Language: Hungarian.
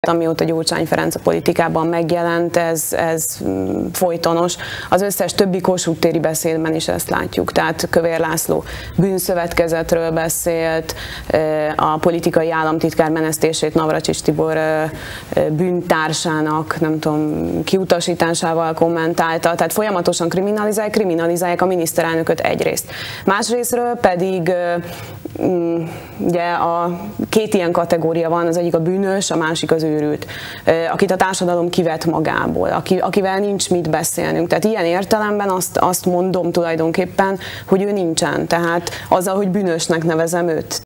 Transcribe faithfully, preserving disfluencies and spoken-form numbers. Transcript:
Amióta Gyurcsány Ferenc a politikában megjelent, ez, ez folytonos. Az összes többi Kossuth téri beszédben is ezt látjuk. Tehát Kövér László bűnszövetkezetről beszélt, a politikai államtitkár menesztését Navracsics Tibor bűntársának, nem tudom, kiutasításával kommentálta. Tehát folyamatosan kriminalizálják, kriminalizálják a miniszterelnököt egyrészt. Másrésztről pedig ugye a két ilyen kategória van, az egyik a bűnös, a másik az őrült, akit a társadalom kivet magából, aki, akivel nincs mit beszélnünk. Tehát ilyen értelemben azt, azt mondom tulajdonképpen, hogy ő nincsen. Tehát azzal, hogy bűnösnek nevezem őt.